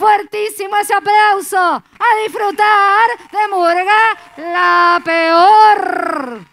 fuertísimo ese aplauso. A disfrutar de Murga la Peor.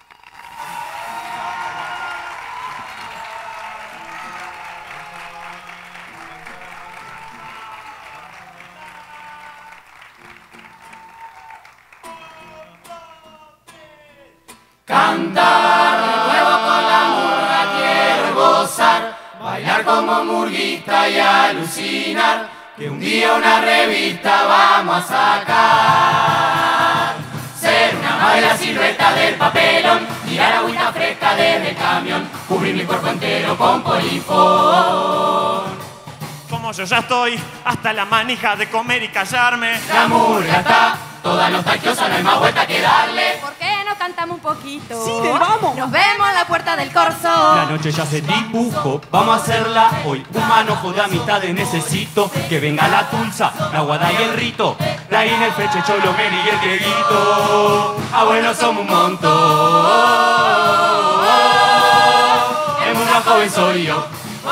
Cantar de nuevo con la murga quiero gozar, bailar como murguista y alucinar, que un día una revista vamos a sacar. Ser una mala silueta del papelón, tirar agüita fresca desde el camión, cubrir mi cuerpo entero con polifón. Como yo ya estoy hasta la manija de comer y callarme. La murga está toda nostalgiosa, no hay más vuelta que darle. ¿Por qué no cantamos un poquito? Sí, vamos. Nos vemos en la puerta del corso. La noche ya se dibujó, vamos a hacerla hoy. Un manojo de amistades necesito. Que venga la tulsa, la guada y el rito. La Ina, el Feche, Cholo, Meri y el Dieguito. Abuelos somos un montón. El mundo joven soy yo.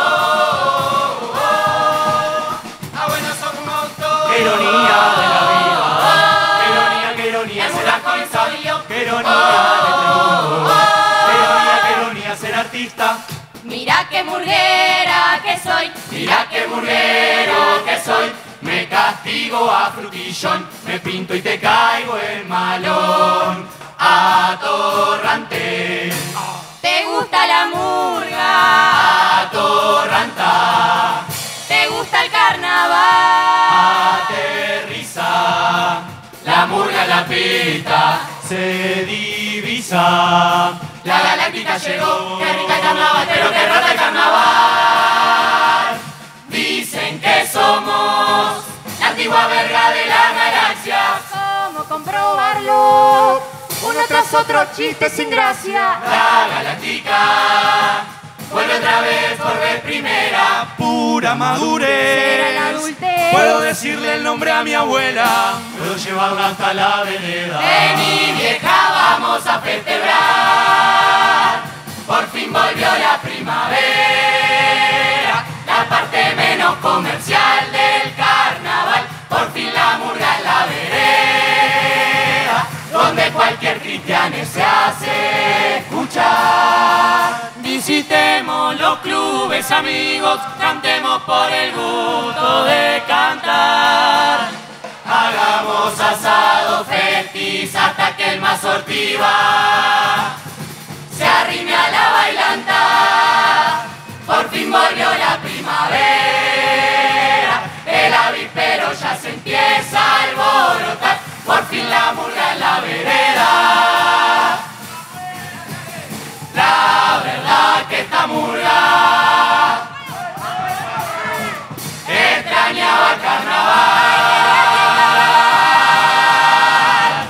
Abuelos somos un montón. Qué ironía de la vida. Qué ironía, qué ironía. El mundo joven soy yo. Qué ironía de este mundo. Qué ironía ser artista. Mira qué murguera que soy. Mira qué murguero que soy. Me castigo a frutillón, me pinto y te caigo en malón. Atorrante, ¿Te gusta la murga? atorranta, ¿Te gusta el carnaval? aterriza. La murga en la pista, Se divisa. la galáctica llegó. Qué rica el carnaval, pero qué rata el carnaval. Dicen que somos la antigua verga de la galaxia. ¿Cómo comprobarlo? Uno tras otro, chistes sin gracia. La galáctica vuelve otra vez por vez primera. Pura Será la madurez. adultez. Puedo decirle el nombre a mi abuela. Puedo llevarla hasta la vereda. Vení vieja, vamos a festejar. Por fin volvió la primavera, la parte menos comercial del carnaval. Por fin la murga en la vereda, donde cualquier cristiano se hace escuchar. Visitemos los clubes, amigos, cantemos por el gusto de cantar. Hagamos asado festis hasta que el más sortiva se arrime a la bailanta. Por fin volvió la primavera, el avispero ya se empieza a alborotar. Por fin la murga en la vereda. La verdad que esta murga extrañaba el carnaval.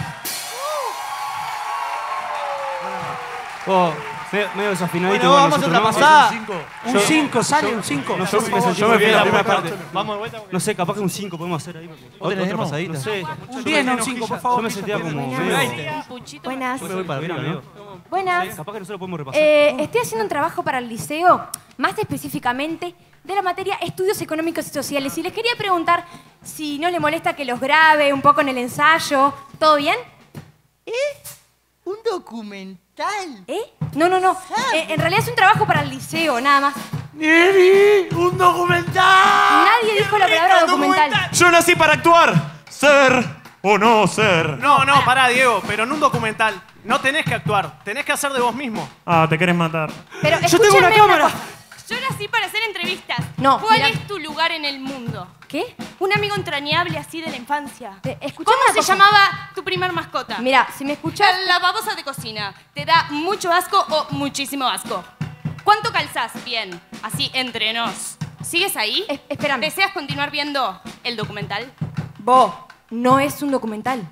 Oh, medio desafinadito. Bueno, vamos a nosotros, otra ¿no? pasada. Yo- Un 5, sale un 5. No, yo me fui a la primera parte. No sé, capaz que un 5 podemos hacer ahí. Otra pasadita. No sé. Un 10, no un 5, por Yo favor. me sentía como medio... Buenas. Yo me voy para arriba, amigo. Buenas. Capaz que nosotros podemos repasar. Estoy haciendo un trabajo para el liceo, más específicamente de la materia Estudios Económicos y Sociales. Y les quería preguntar si no les molesta que los grabe un poco en el ensayo. ¿Todo bien? ¿Un documental? No. En realidad es un trabajo para el liceo, nada más. ¡Neri! ¡Un documental! Nadie dijo la palabra documental. Yo nací para actuar. Ser o no ser. No, pará, Diego, pero en un documental no tenés que actuar, tenés que hacer de vos mismo. Ah, te querés matar. Pero ¡Yo tengo una escúchenme cámara! Yo nací para hacer entrevistas. No, ¿Cuál mira- es tu lugar en el mundo? ¿Qué? Un amigo entrañable así de la infancia. Escuchame ¿Cómo una se cosa. llamaba tu primer mascota? Mira, si me escuchás... La babosa de cocina. ¿Te da mucho asco o muchísimo asco? ¿Cuánto calzás? Bien, así entre nos. ¿Sigues ahí? Espérame. ¿Deseas continuar viendo el documental? Vos, no es un documental.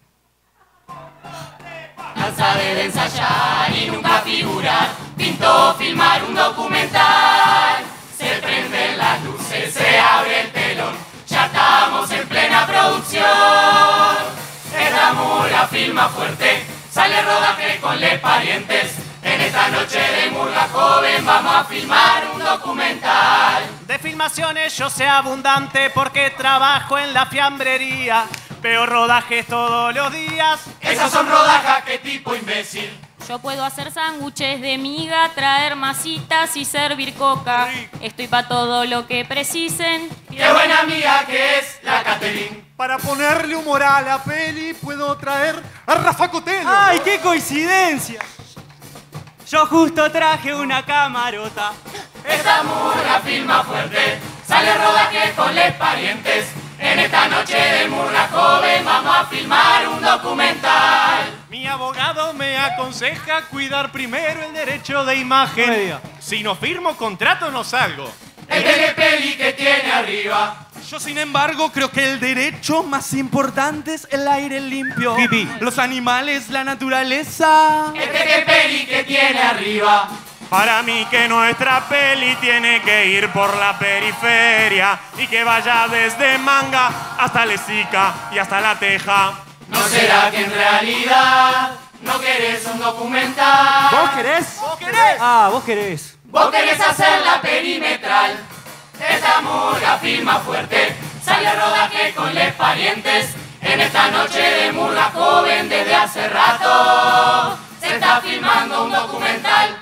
Cansa de ensayar y nunca figurar, pintó filmar un documental. Se prenden las luces, se abre el telón, ya estamos en plena producción. Esta murga filma fuerte, sale rodaje con les parientes, en En esta noche de murga joven vamos a filmar un documental. De filmaciones yo sé abundante porque trabajo en la fiambrería. Veo rodajes todos los días. Esas son rodajas, qué tipo imbécil. Yo puedo hacer sándwiches de miga, traer masitas y servir coca. Estoy para todo lo que precisen. Qué buena amiga que es la Catherine. Para ponerle humor a la peli puedo traer a Rafa Cotelo. ¡Ay, qué coincidencia! Yo justo traje una camarota. Esta murga filma fuerte, sale rodaje con les parientes. En esta noche de murga joven vamos a filmar un documental. Mi abogado me aconseja cuidar primero el derecho de imagen. Si no firmo contrato no salgo. El telepeli que tiene arriba. Yo, sin embargo, creo que el derecho más importante es el aire limpio. Los animales, la naturaleza. El telepeli que tiene arriba. Para mí que nuestra peli tiene que ir por la periferia y que vaya desde Manga hasta Lesica y hasta La Teja. ¿No será que en realidad no querés un documental? ¿Vos querés? ¿Vos querés? Ah, vos querés. Vos querés hacer la perimetral. Esta murga filma fuerte, sale rodaje con les parientes. En esta noche de murga joven desde hace rato se está filmando un documental.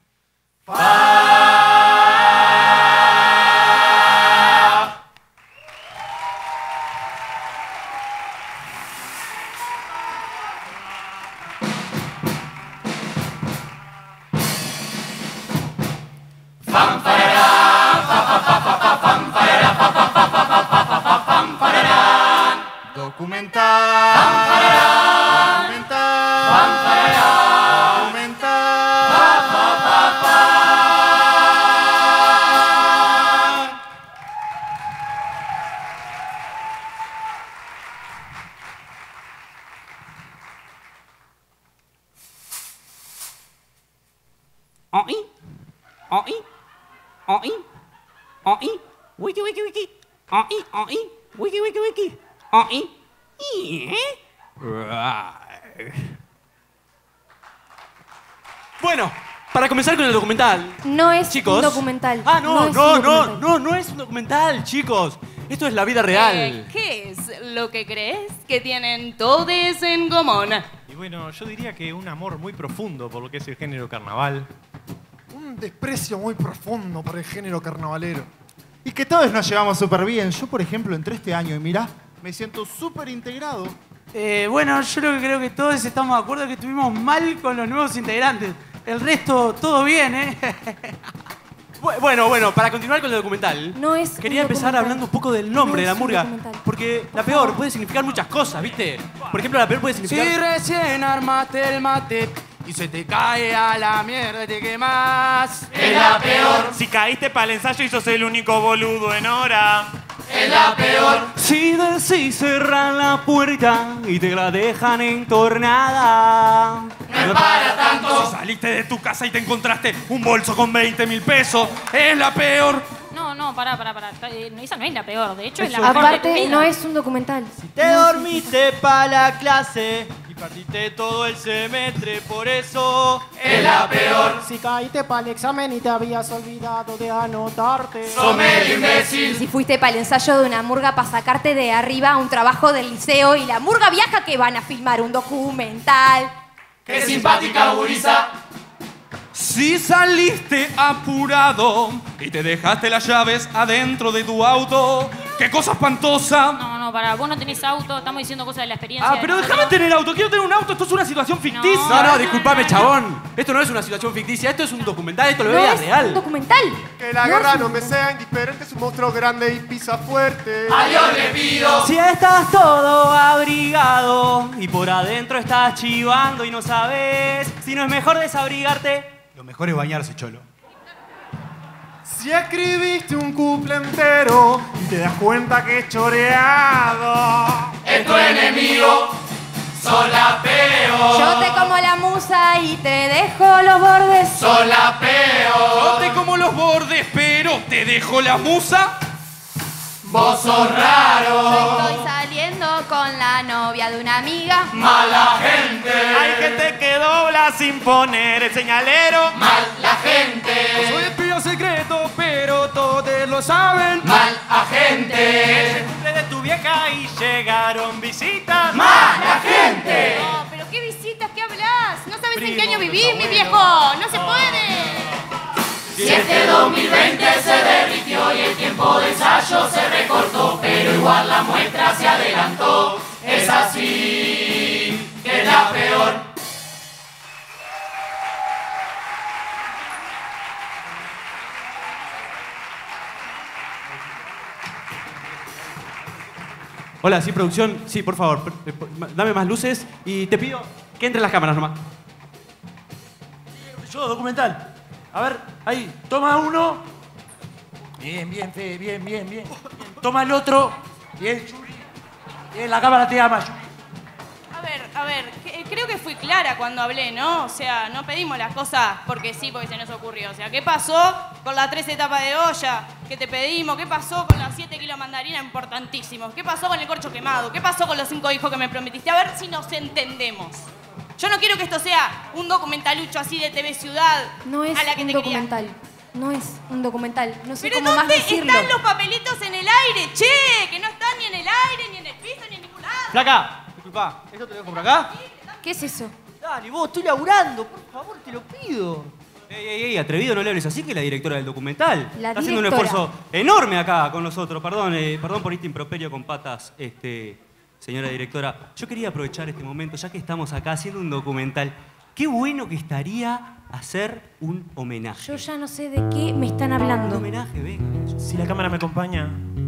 Wiki, wiki, wiki. Wiki, wiki, wiki. Bueno, para comenzar con el documental. No es chicos. un documental. Ah, no es un documental. no es un documental, chicos. Esto es la vida real. ¿Qué es lo que crees que tienen todos en común? Y bueno, yo diría que un amor muy profundo por lo que es el género carnaval. Un desprecio muy profundo por el género carnavalero. Y que todos nos llevamos súper bien. Yo, por ejemplo, entré este año y mirá, me siento súper integrado. Bueno, yo lo que creo que todos estamos de acuerdo es que estuvimos mal con los nuevos integrantes. El resto, todo bien, ¿eh? Bueno, para continuar con el documental, No es quería un empezar documental. hablando un poco del nombre No de la es un murga. documental. Porque la peor puede significar muchas cosas, ¿viste? Por ejemplo, la peor puede significar... Si recién armaste el mate y se te cae a la mierda y te quemas. Es la peor, Si caíste para el ensayo y sos el único boludo en hora. es la peor. Si decís cerrar la puerta y te la dejan entornada. No es para tanto. Si saliste de tu casa y te encontraste un bolso con 20.000 pesos, es la peor. No, pará. Esa no es la peor, de hecho es la mejor de tu Aparte, vida. no es un documental. Te dormiste pa' la clase y partiste todo el semestre, por eso... Es la peor, Si caíste para el examen y te habías olvidado de anotarte. sos medio Y imbécil. si fuiste para el ensayo de una murga para sacarte de arriba un trabajo del liceo y la murga viaja que van a filmar un documental. Qué simpática gurisa. Si saliste apurado y te dejaste las llaves adentro de tu auto, ¡qué cosa espantosa! No, pará, vos no tenés auto, estamos diciendo cosas de la experiencia. Ah, pero déjame tener auto, quiero tener un auto, esto es una situación ficticia. No, No, disculpame, chabón. Esto no es una situación ficticia, esto es un documental, esto lo No veo es un real. documental. Que la No guerra es un no me sea indiferente, es un monstruo grande y pisa fuerte. A Dios le pido. Si estás todo abrigado y por adentro estás chivando y no sabes si no es mejor desabrigarte. Lo mejor es bañarse, cholo. Si escribiste un couple entero y te das cuenta que es choreado. Es tu enemigo, sos la peor. Yo te como la musa y te dejo los bordes. Sos la peor. No te como los bordes, pero te dejo la musa. Vos sos raro. Estoy saliendo con la novia de una amiga. Mala gente. Ay, que te quedó blanco. manda sin poner el señalero. Mal la gente. Soy espía secreto, pero todos lo saben. Mal agente. Es el cumple de tu vieja y llegaron visitas. Mala gente. No, pero ¿qué visitas? ¿Qué hablas? ¿No sabes en Primo, qué año los vivís, mi abuelos. viejo? ¡No se puede! Si este 2020 se derritió y el tiempo de ensayo se recortó, pero igual la muestra se adelantó. Es así, que es la peor. Hola, sí, producción. Sí, por favor, dame más luces y te pido que entren las cámaras nomás. Yo, documental. A ver, ahí, toma uno. Bien, bien, Fede, bien, bien, bien. Toma el otro. Bien, Yuri. Bien, la cámara te ama, Yuri. A ver, creo que fui clara cuando hablé, ¿no? O sea, no pedimos las cosas porque sí, porque se nos ocurrió. O sea, ¿qué pasó con las 3 etapas de olla que te pedimos? ¿Qué pasó con las 7 kilos de mandarina importantísimos? ¿Qué pasó con el corcho quemado? ¿Qué pasó con los 5 hijos que me prometiste? A ver si nos entendemos. Yo no quiero que esto sea un documentalucho así de TV Ciudad No es a la que un te documental. No es un documental. No sé Pero cómo más ¿dónde decirlo. están los papelitos en el aire? Che, que no están ni en el aire, ni en el piso, ni en ningún lado. Flaca, disculpa, ¿esto te lo dejo por acá? ¿Qué es eso? Dale, vos, estoy laburando, por favor, te lo pido. Ey, atrevido, no le hables así, que la directora del documental La está haciendo un directora. esfuerzo enorme acá con nosotros. Perdón por este improperio con patas, señora directora. Yo quería aprovechar este momento, ya que estamos acá haciendo un documental. Qué bueno que estaría hacer un homenaje. Yo ya no sé de qué me están hablando. Un homenaje, venga. Si la cámara me acompaña,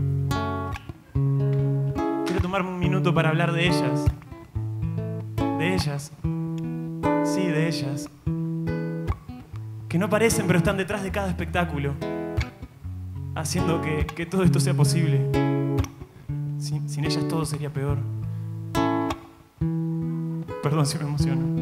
quiero tomarme un minuto para hablar de ellas. De ellas. Sí, de ellas. Que no parecen, pero están detrás de cada espectáculo. Haciendo que todo esto sea posible. Sin ellas todo sería peor. Perdón si me emociono.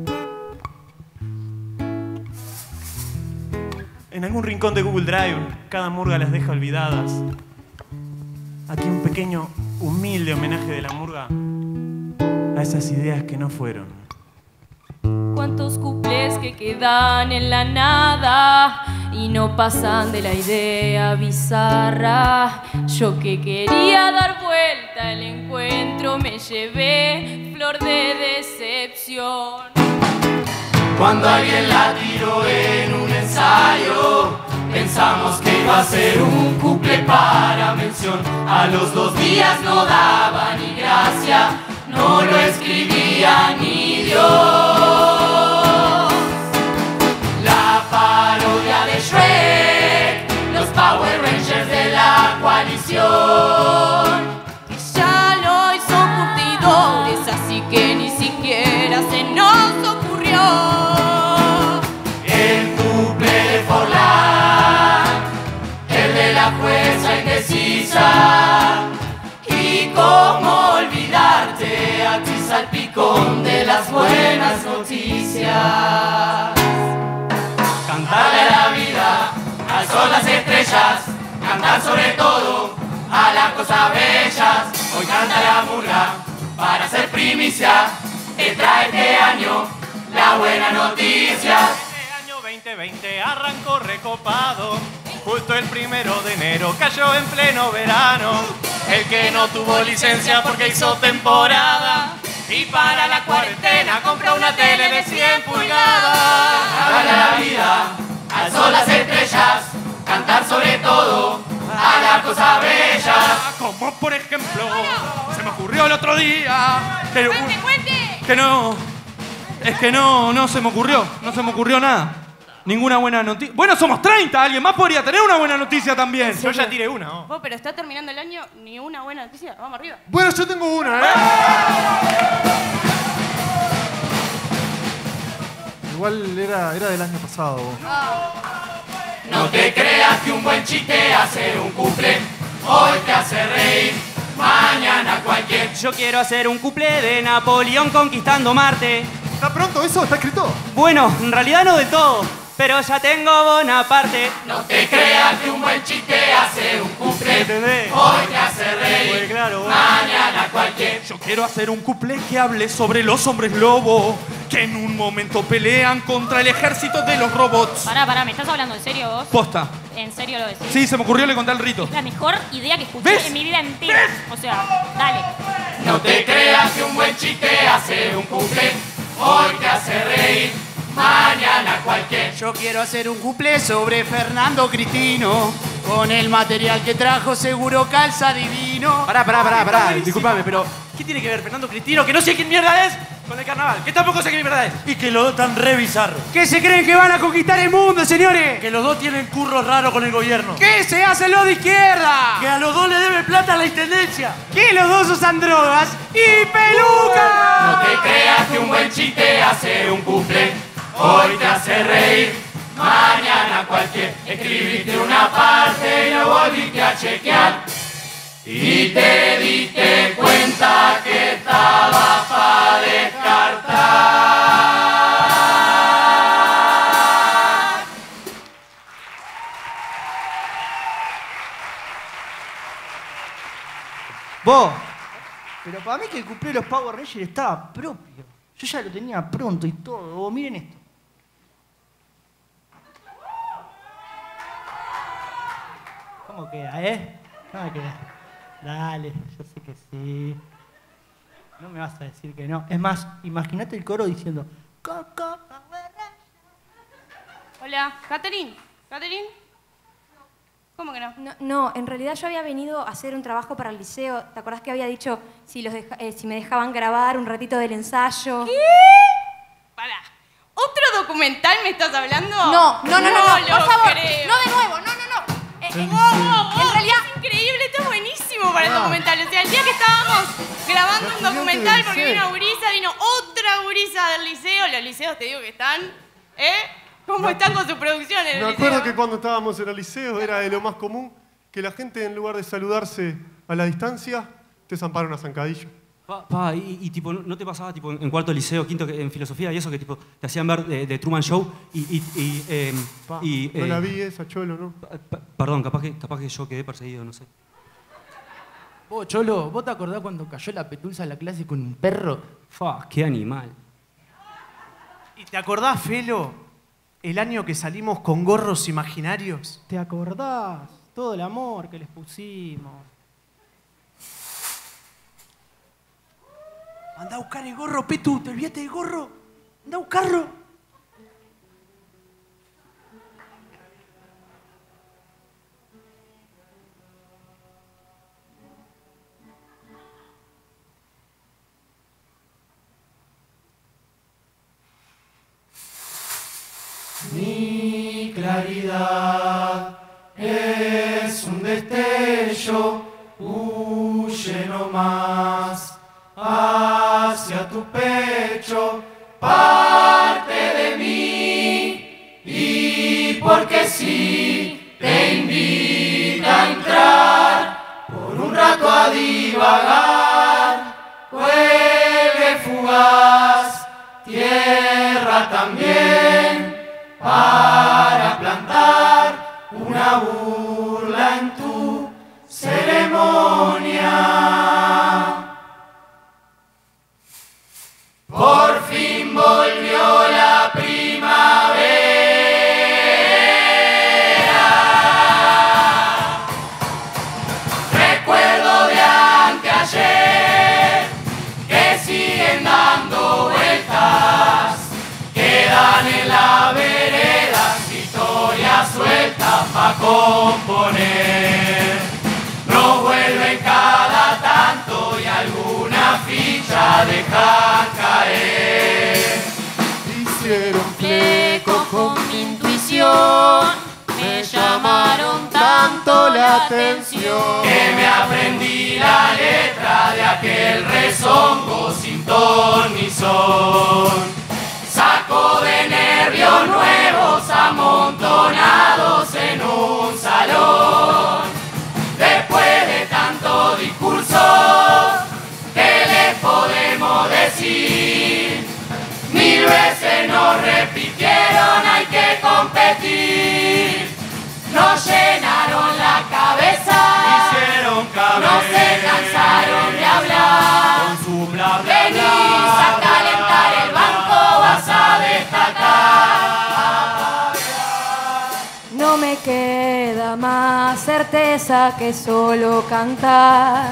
En algún rincón de Google Drive, cada murga las deja olvidadas. Aquí un pequeño, humilde homenaje de la murga a esas ideas que no fueron. Cuántos cuplés que quedan en la nada y no pasan de la idea bizarra. Yo que quería dar vuelta al encuentro me llevé flor de decepción. Cuando alguien la tiró en un ensayo, pensamos que iba a ser un couple para mención. A los 2 días no daba ni gracia, no lo escribía ni Dios. La parodia de Shrek, los Power Rangers de la coalición. Que ya lo hizo curtidores, así que ni siquiera se nos ocurrió. El couple de Forlán, el de la jueza indecisa. Y cómo olvidarte a ti salpicón de las buenas noticias. Cantarle a la vida, al sol las estrellas, cantar sobre todo a las cosas bellas. Hoy canta la murga para hacer primicia, que trae este año la buena noticia. Este año 2020 arrancó recopado. Justo el 1 de enero cayó en pleno verano. El que no tuvo licencia porque hizo temporada y para la cuarentena compró una tele de 100 pulgadas. Cantarle a la vida, al sol las estrellas, cantar sobre todo a las cosas bellas. Como por ejemplo, se me ocurrió el otro día. Que no se me ocurrió nada. Ninguna buena noticia. Bueno, somos 30, alguien más podría tener una buena noticia también. Yo ya tiré una. Vos, pero está terminando el año, ni una buena noticia. Vamos arriba. Bueno, yo tengo una, Igual era del año pasado. No te creas que un buen chiste hace un couple. Hoy te hace reír, mañana cualquier. Yo quiero hacer un couple de Napoleón conquistando Marte. ¿Está pronto eso? ¿Está escrito? Bueno, en realidad no de todo. pero ya tengo Bonaparte. No te creas que un buen chiste hace un cumple. Hoy te hace reír, mañana cualquier. Yo quiero hacer un cuplé que hable sobre los hombres lobo, que en un momento pelean contra el ejército de los robots. Pará, ¿me estás hablando en serio vos? Posta. ¿En serio lo decís? Sí, se me ocurrió, le conté al Rito. Es la mejor idea que escuché en mi vida entera. O sea, dale. No te creas que un buen chiste hace un cumple. Hoy te hace reír, mañana cualquier. Yo quiero hacer un cuplé sobre Fernando Cristino. Con el material que trajo seguro calza divino. Pará, discúlpame, pero ¿qué tiene que ver Fernando Cristino, que no sé quién mierda es, con el carnaval? Que tampoco sé quién mierda es. Y que los dos están re bizarros. ¿Qué se creen que van a conquistar el mundo, señores? Que los dos tienen curros raros con el gobierno. ¿Qué se hace los de izquierda? Que a los dos le debe plata a la intendencia. Que los dos usan drogas y pelucas. No te creas que un buen chiste hace un cumple. Hoy te hace reír, mañana cualquier. Escribiste una parte y no volviste a chequear. Y te diste cuenta que estaba para descartar. Vos, pero para mí que el cumpleaños de los Power Rangers estaba propio. Yo ya lo tenía pronto y todo. Vos, miren esto. ¿Cómo queda, ¿Cómo queda? Dale, yo sé que sí. No me vas a decir que no. Es más, imagínate el coro diciendo... Coco, Hola, ¿Catherine? ¿Cómo que no? No, en realidad yo había venido a hacer un trabajo para el liceo. ¿Te acordás que había dicho si me dejaban grabar un ratito del ensayo? ¿Qué? Pará. ¿Otro documental me estás hablando? No, por favor. Creo. No de nuevo, no. En realidad es increíble, está buenísimo para el documental. O sea, el día que estábamos grabando un documental porque vino otra gurisa del liceo. Los liceos te digo que están, ¿Cómo están con sus producciones? Me acuerdo que cuando estábamos en el liceo era de lo más común que la gente, en lugar de saludarse a la distancia, te zampara una zancadilla. Y tipo, ¿no te pasaba tipo en cuarto liceo, quinto en filosofía y eso que tipo te hacían ver de Truman Show no la vi esa, Cholo, ¿no? Perdón, capaz que yo quedé perseguido, no sé. Vos, Cholo, ¿vos te acordás cuando cayó la Petulsa en la clase con un perro? ¡Qué animal! ¿Y te acordás, Felo, el año que salimos con gorros imaginarios? ¿Te acordás? Todo el amor que les pusimos. Andá a buscar el gorro, Petu, ¿te olvidaste del gorro? Andá a buscarlo. Mi claridad es un destello, huye nomás hacia tu pecho, parte de mí, y porque sí te invita a entrar por un rato a divagar, juegue fugaz, tierra también, para plantar una burla en tu ceremonia. Por fin volvió la primavera. Recuerdo de anteayer que siguen dando vueltas, quedan en la vereda historias sueltas pa' componer. No vuelven cada tanto y alguna ficha dejan caer. Hicieron flecos con mi intuición, me llamaron tanto la atención que me aprendí la letra de aquel rezongo sin ton ni son. Saco de nervios nuevos amontonados en un salón. Después de tanto discurso, ¿qué les podemos decir? 1000 veces nos repitieron, hay que compartir. repetir. Nos llenaron la cabeza, Hicieron cabeza. no se cansaron de hablar. Con su bla bla Venís a calentar el banco, vas a destacar. No me queda más certeza que solo cantar.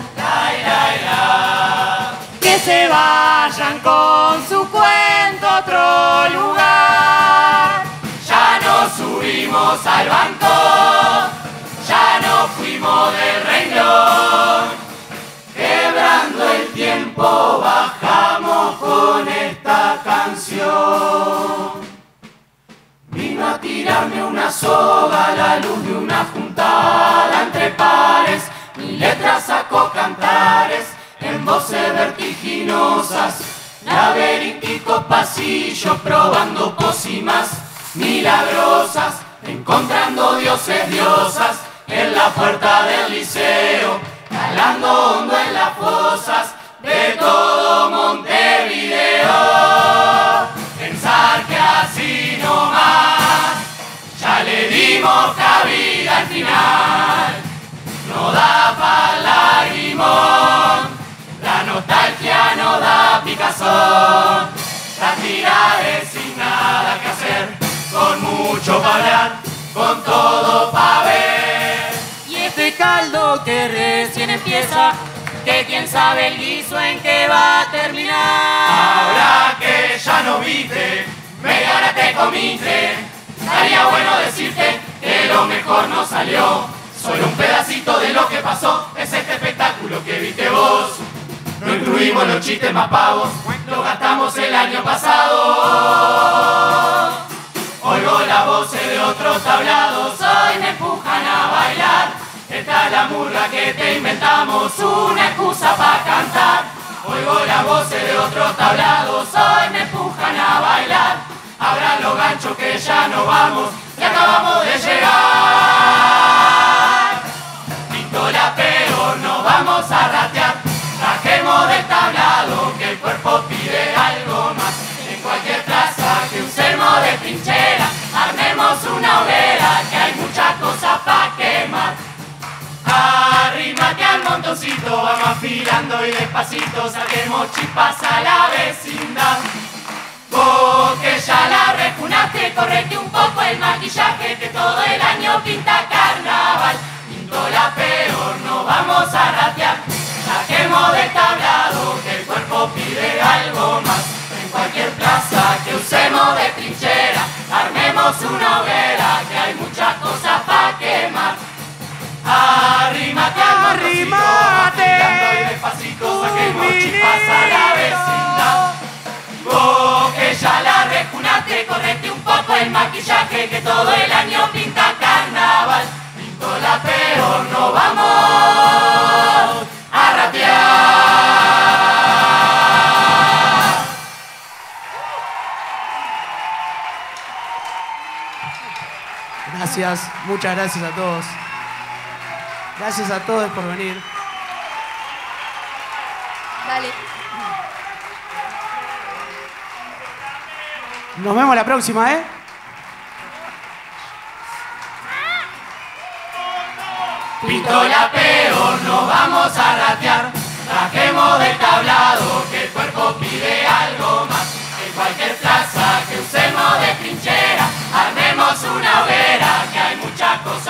Que se vayan con su cuento a otro lugar. Ya nos subimos al banco, ya nos fuimos del renglón. Quebrando el tiempo bajamos con esta canción. Vino a tirarme una soga a la luz de una juntada entre pares. Mi letra sacó cantares en voces vertiginosas. Laberínticos pasillos probando pócimas milagrosas. Encontrando dioses, diosas en la puerta del liceo. Calando hondo en las fosas de todo Montevideo. Pensar que así nomás ya le dimos cabida al final. No da pa'l lagrimón, la nostalgia no da picazón. La tira es sin nada que hacer, con mucho para hablar, con todo pa' ver. Y este caldo que recién empieza, que quién sabe el guiso en qué va a terminar. Ahora que ya no viste, media hora te comiste, estaría bueno decirte que lo mejor no salió. Solo un pedacito de lo que pasó es este espectáculo que viste vos. No incluimos los chistes más pavos, lo gastamos el año pasado. Oigo la voz de otros tablados, hoy me empujan a bailar. Esta es la murga que te inventamos, una excusa para cantar. Oigo la voz de otros tablados, hoy me empujan a bailar. Abran los ganchos que ya no vamos y acabamos de llegar. Pinto la peor, no vamos a ratear. Trajemos del tablado que el cuerpo pide algo más. En cualquier plaza que usemos de trinchera, armemos una hoguera que hay muchas cosas pa' quemar. Arrímate al montoncito, vamos afilando y despacito saquemos chispas a la vecindad. Vos que ya la rejunaste, correte un poco el maquillaje que todo el año pinta carnaval. Pinto la peor, no vamos a ratear. Saquemos del tablado que el cuerpo pide algo más. En cualquier plaza que usemos de trinchera, armemos una hoguera que hay muchas cosas pa' quemar. Arrímate al montoncito, afilando y despacito saquemos chispas a la vecindad. Vos que ya la rejunaste, correte un poco el maquillaje que todo el año pinta carnaval. Pinto la peor, no vamos a ratear. Gracias, muchas gracias a todos. Gracias a todos por venir. Dale. Nos vemos la próxima, ¿eh? Pinto la peor, no vamos a ratear. Trajemos del tablado que el cuerpo pide algo más. En cualquier plaza que usemos de trinchera, armemos una hoguera que hay muchas cosas